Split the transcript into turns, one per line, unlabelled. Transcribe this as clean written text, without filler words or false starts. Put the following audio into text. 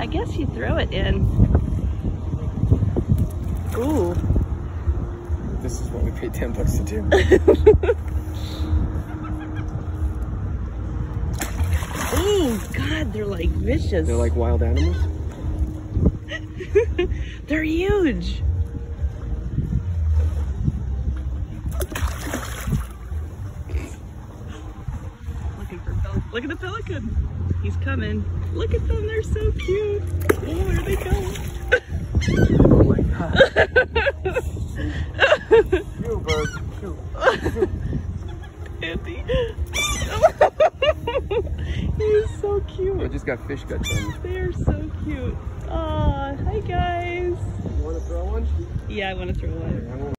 I guess you throw it in. Ooh.
This is what we paid $10 to do.
Oh God, they're like vicious.
They're like wild animals?
They're huge. Look at the pelican. He's coming. Look at them. They're so cute. Oh, where they go?
Oh my God. Shoot, bird. Shoot. Shoot.
Andy. He's so cute.
I just got fish guts on me.
They're so cute. Aw, hi guys.
You want to throw one?
Yeah, I want to throw one.